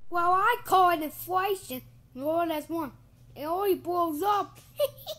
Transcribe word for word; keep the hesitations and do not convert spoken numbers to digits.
Well, I call it inflation. Well, that's one. It always blows up.